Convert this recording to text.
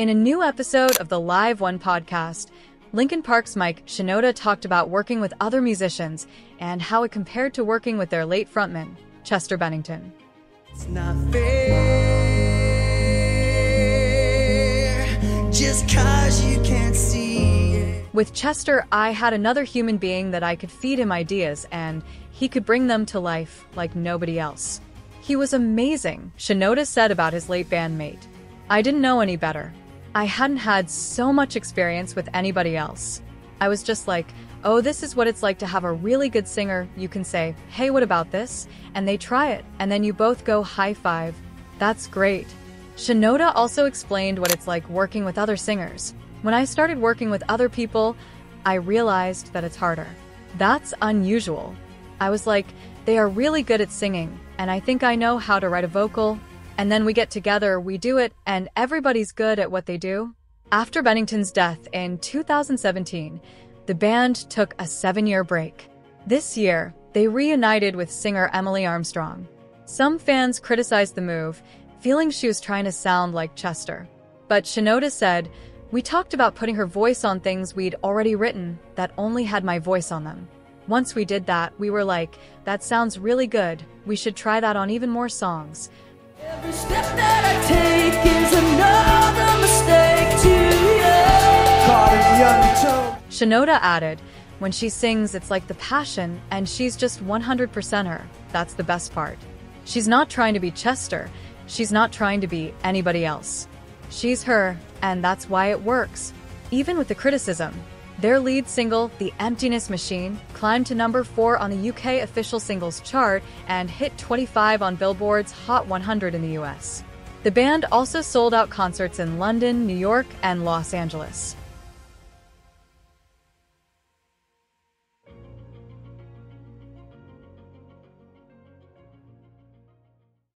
In a new episode of the Live One podcast, Linkin Park's Mike Shinoda talked about working with other musicians and how it compared to working with their late frontman, Chester Bennington. It's not fair, just 'cause you can't see it. With Chester, I had another human being that I could feed him ideas and he could bring them to life like nobody else. He was amazing, Shinoda said about his late bandmate. I didn't know any better. I hadn't had so much experience with anybody else. I was just like, oh, this is what it's like to have a really good singer. You can say, hey, what about this? And they try it, and then you both go high five. That's great. Shinoda also explained what it's like working with other singers. When I started working with other people, I realized that it's harder. That's unusual. I was like, they are really good at singing, and I think I know how to write a vocal. And then we get together, we do it, and everybody's good at what they do. After Bennington's death in 2017, the band took a 7-year break. This year, they reunited with singer Emily Armstrong. Some fans criticized the move, feeling she was trying to sound like Chester. But Shinoda said, we talked about putting her voice on things we'd already written that only had my voice on them. Once we did that, we were like, that sounds really good. We should try that on even more songs. Every step that I take is another mistake to you. Caught in the undertow. Shinoda added, when she sings, it's like the passion, and she's just 100% her. That's the best part. She's not trying to be Chester. She's not trying to be anybody else. She's her, and that's why it works. Even with the criticism, their lead single, The Emptiness Machine, climbed to number 4 on the UK official singles chart and hit 25 on Billboard's Hot 100 in the US. The band also sold out concerts in London, New York, and Los Angeles.